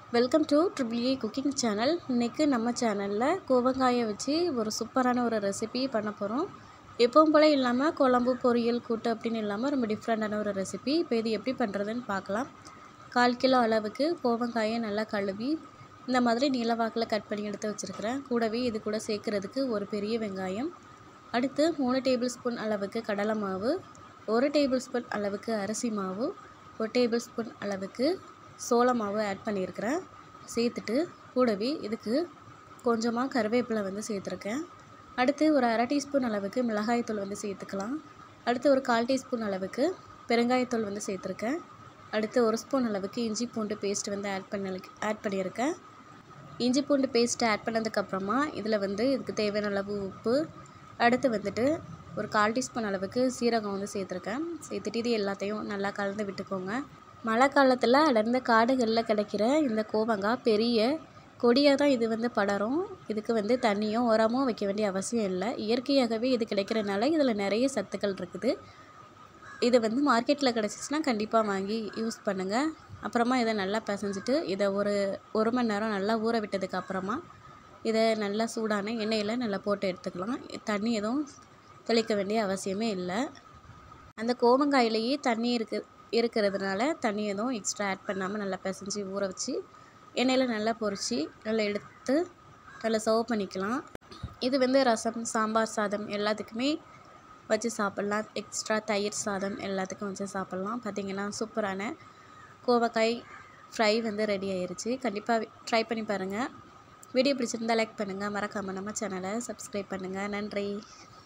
Welcome to triple A cooking channel. இன்றைக்கி நம்ம சேனலில் கோவங்காயை வச்சு ஒரு சூப்பரான ஒரு ரெசிபி பண்ண போகிறோம். எப்பவும் போல் இல்லாமல் குழம்பு பொரியல் கூட்டு அப்படின்னு இல்லாமல் ரொம்ப டிஃப்ரெண்ட்டான ஒரு ரெசிபி. இப்போ இது எப்படி பண்ணுறதுன்னு பார்க்கலாம். 1/4 கிலோ அளவுக்கு கோவங்காயை நல்லா கழுவி இந்த மாதிரி நீளவாக்கில் கட் பண்ணி எடுத்து வச்சுருக்கிறேன். கூடவே இது கூட சேர்க்குறதுக்கு ஒரு பெரிய வெங்காயம், அடுத்து 3 டேபிள் ஸ்பூன் அளவுக்கு கடலை மாவு, 1 டேபிள் ஸ்பூன் அளவுக்கு அரிசி மாவு, 1 டேபிள் ஸ்பூன் அளவுக்கு சோள மாவு ஆட் பண்ணியிருக்கிறேன். சேர்த்துட்டு கூடவே இதுக்கு கொஞ்சமாக கருவேப்பிலை சேர்த்துருக்கேன். அடுத்து ஒரு 1/2 டீஸ்பூன் அளவுக்கு மிளகாய்த்தூள் சேர்த்துக்கலாம். அடுத்து ஒரு 1/4 டீஸ்பூன் அளவுக்கு பெருங்காயத்தூள் சேர்த்துருக்கேன். அடுத்து 1 ஸ்பூன் அளவுக்கு இஞ்சி பூண்டு பேஸ்ட் ஆட் பண்ணியிருக்கேன். இஞ்சி பூண்டு பேஸ்ட் ஆட் பண்ணதுக்கப்புறமா இதில் இதுக்கு தேவையான அளவு உப்பு, அடுத்து ஒரு 1/4 டீஸ்பூன் அளவுக்கு சீரகம் சேர்த்துருக்கேன். சேர்த்துட்டு இது எல்லாத்தையும் நல்லா கலந்து விட்டுக்கோங்க. மழை காலத்தில் அடர்ந்த காடுகளில் கிடைக்கிற இந்த கோவங்காய் பெரிய கொடியாக தான் இது படரும். இதுக்கு தண்ணியும் உரமும் வைக்க வேண்டிய அவசியம் இல்லை. இயற்கையாகவே இது கிடைக்கிறனால இதில் நிறைய சத்துக்கள் இருக்குது. இது மார்க்கெட்டில் கிடச்சிச்சின்னா கண்டிப்பாக வாங்கி யூஸ் பண்ணுங்கள். அப்புறமா இதை நல்லா பிசைஞ்சிட்டு இதை ஒரு மணி நேரம் நல்லா ஊற விட்டதுக்கு அப்புறமா இதை நல்லா சூடான எண்ணெயில் நல்லா போட்டு எடுத்துக்கலாம். தண்ணி எதுவும் தெளிக்க வேண்டிய அவசியமே இல்லை. அந்த கோவங்காயிலேயே தண்ணி இருக்கிறதுனால தண்ணி எதுவும் எக்ஸ்ட்ரா ஆட் பண்ணாமல் நல்லா பிசைஞ்சு ஊற வச்சு எண்ணெயில் நல்லா பொரித்து நல்லா எடுத்து நல்லா சர்வ் பண்ணிக்கலாம். இது ரசம், சாம்பார் சாதம் எல்லாத்துக்குமே வச்சு சாப்பிட்லாம். எக்ஸ்ட்ரா தயிர் சாதம் எல்லாத்துக்கும் வச்சு சாப்பிட்லாம். பார்த்திங்கன்னா சூப்பரான கோவக்காய் ஃப்ரை ரெடி ஆயிடுச்சு. கண்டிப்பாக ட்ரை பண்ணி பாருங்கள். வீடியோ பிடிச்சிருந்தால் லைக் பண்ணுங்கள். மறக்காமல் நம்ம சேனலை சப்ஸ்கிரைப் பண்ணுங்கள். நன்றி.